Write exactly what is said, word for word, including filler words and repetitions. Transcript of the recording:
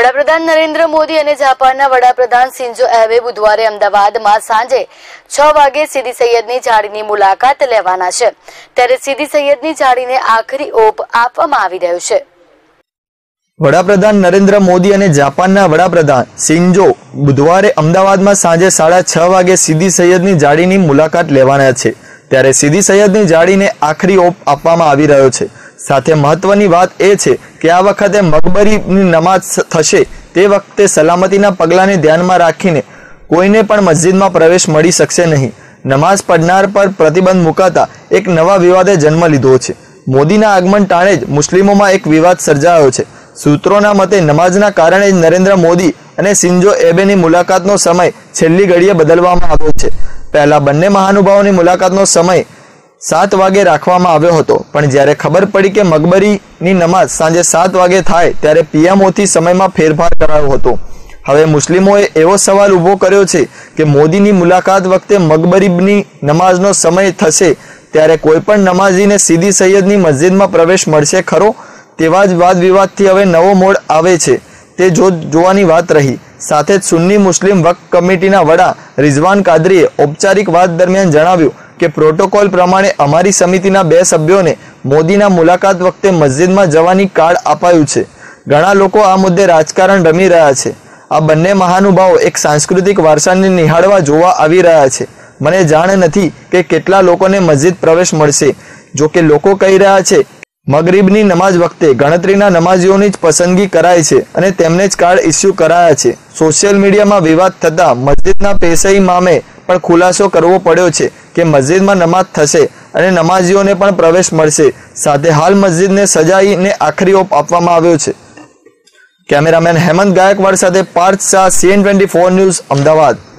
વડાપ્રધાન નરેન્દ્ર મોદી અને જાપાનના વડાપ્રધાન શિન્ઝો એબે બુધવારે અમદાવાદમાં સાંજે છ વાગે સીદી સૈયદની જાળીની મુલાકાત લેવાના છે, ત્યારે સીદી સૈયદની જાળીને આખરી ઓપ આપવામાં આવી રહ્યો છે। વડાપ્રધાન નરેન્દ્ર મોદી અને જાપાનના વડાપ્રધાન શિન્ઝો બુધવારે અમદાવાદમાં સાંજે સાડા છ વાગે સીદી સૈયદની જાળીની મુલાકાત લેવાના છે, ત્યારે સીદી સૈયદની જાળીને આખરી ઓપ આપવામાં આવી રહ્યો છે। સાથે મહત્વની વાત એ છે કે આ વખતે મકબરીની નમાઝ થશે તે વખતે સલામતીના પગલાંને ધ્યાનમાં રાખીને કોઈને પણ મસ્જિદમાં પ્રવેશ મળી શકશે નહીં। નમાઝ પડનાર પર પ્રતિબંધ મુકાતા એક નવા વિવાદે જન્મ લીધો છે। મોદીના આગમન ટાણે જ મુસ્લિમોમાં એક વિવાદ સર્જાયો છે। સૂત્રોના મતે નમાઝના કારણે જ નરેન્દ્ર મોદી અને શિન્ઝો એબેની મુલાકાતનો સમય છેલ્લી ઘડીએ બદલવામાં આવ્યો છે। પહેલા બંને મહાનુભાવોની મુલાકાતનો સમય સાત વાગે રાખવામાં આવ્યો હતો, પણ જ્યારે ખબર પડી કે મકબરીની નમાઝ સાંજે સાત વાગે થાય ત્યારે પીએમઓથી સમયમાં ફેરફાર કરાયો હતો। હવે મુસ્લિમોએ એવો સવાલ ઊભો કર્યો છે કે મોદીની મુલાકાત વખતે મકબરીની નમાઝનો સમય થશે ત્યારે કોઈ પણ નમાઝીને સીદી સૈયદની મસ્જિદમાં પ્રવેશ મળશે ખરો? તેવા જ વાદ વિવાદથી હવે નવો મોડ આવે છે તે જો જોવાની વાત રહી। સાથે જ સુન્ની મુસ્લિમ વક્ફ કમિટીના વડા રિઝવાન કાદરીએ ઔપચારિક વાત દરમિયાન જણાવ્યું કે પ્રોટોકોલ પ્રમાણે અમારી સમિતિના બે સભ્યોને મોદીના મુલાકાત વખતે મસ્જિદમાં જવાની કાર્ડ અપાયું છે। ઘણા લોકો આ મુદ્દે રાજકારણ રમી રહ્યા છે। આ બંને મહાનુભાવો એક સાંસ્કૃતિક વારસાને નિહાળવા જોવા આવી રહ્યા છે। મને જાણ નથી કે કેટલા લોકોને મસ્જિદ પ્રવેશ મળશે। જો કે લોકો કહી રહ્યા છે મગરિબની નમાઝ વખતે ગણતરીના નમાઝીઓની જ પસંદગી કરાય છે અને તેમને જ કાર્ડ ઇસ્યુ કરાયા છે। સોશિયલ મીડિયામાં વિવાદ થતાં મસ્જિદના પેશા ઇમામે પણ ખુલાસો કરવો પડ્યો છે કે મસ્જિદમાં નમાઝ થશે અને નમાઝીઓને પણ પ્રવેશ મળશે। સાથે હાલ મસ્જિદને સજાઈને આખરી ઓપ આપવામાં આવ્યો છે। કેમેરામેન હેમંત ગાયકવાડ સાથે Parth Shah, CN twenty four news, Ahmedabad.